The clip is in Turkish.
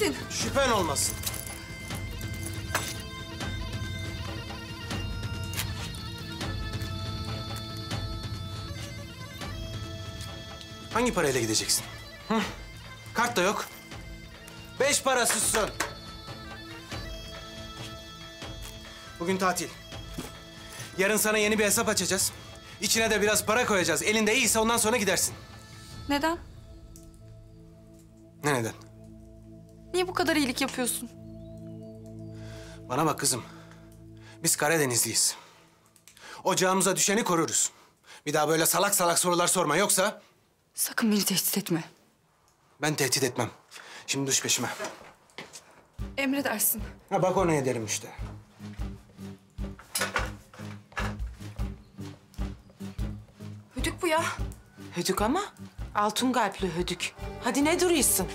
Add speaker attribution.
Speaker 1: misin?
Speaker 2: Şüphen olmasın. Hangi parayla gideceksin? Hı? Kart da yok. 5 parasızsın. Bugün tatil. Yarın sana yeni bir hesap açacağız. İçine de biraz para koyacağız. Elinde iyiyse ondan sonra gidersin.
Speaker 1: Neden?
Speaker 2: Ne neden?
Speaker 1: Niye bu kadar iyilik yapıyorsun?
Speaker 2: Bana bak kızım. Biz Karadenizliyiz. Ocağımıza düşeni koruruz. Bir daha böyle salak salak sorular sorma. Yoksa
Speaker 1: Sakın beni tehdit etme.
Speaker 2: ben tehdit etmem. Şimdi düş peşime.
Speaker 1: Emredersin.
Speaker 2: Ha bak onu ederim işte.
Speaker 1: Hödük bu ya.
Speaker 3: Hödük ama altın kalpli hödük. Hadi ne duruyorsun?